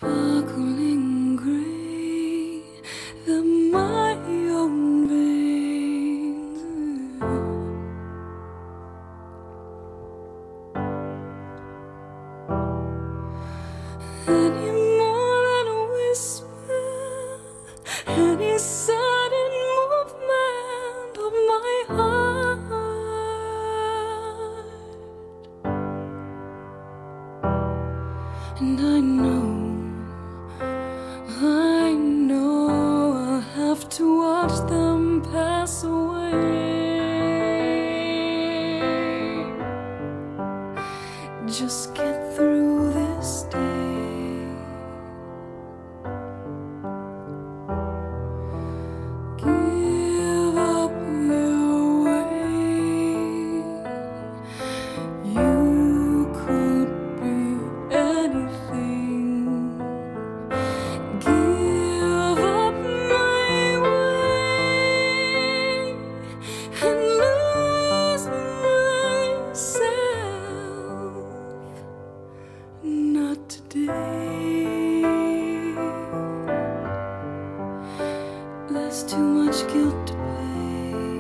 sparkling gray, my own veins. Any more than a whisper, any sudden movement of my heart, and I know I'll have to watch them pass away. Just get through this day. Give up your way. You could be anything. Give up my way and lose myself. Not today. There's too much guilt to pay.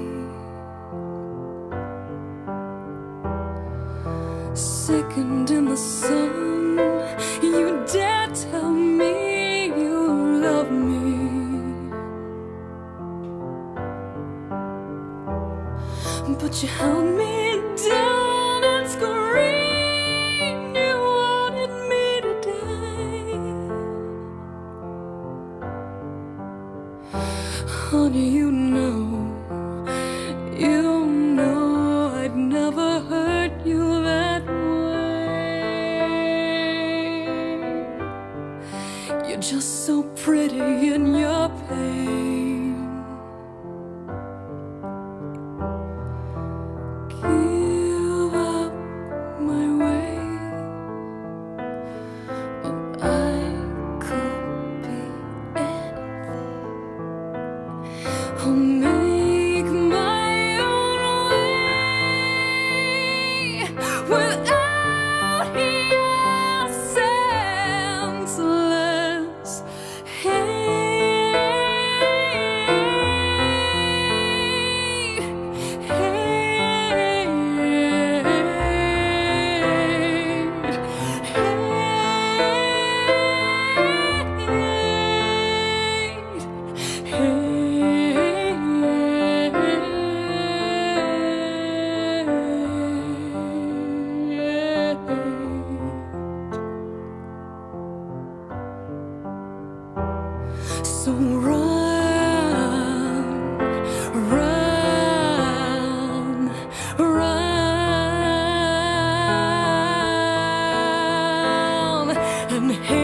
Second in the sun, you dare tell me you love me, but you held me down and screamed you wanted me to die. Honey, you know I'd never hurt you that way. You're just so pretty in your pain. Give up my way, and I could be anything. I'll make my own way without your senseless So run, run, run, and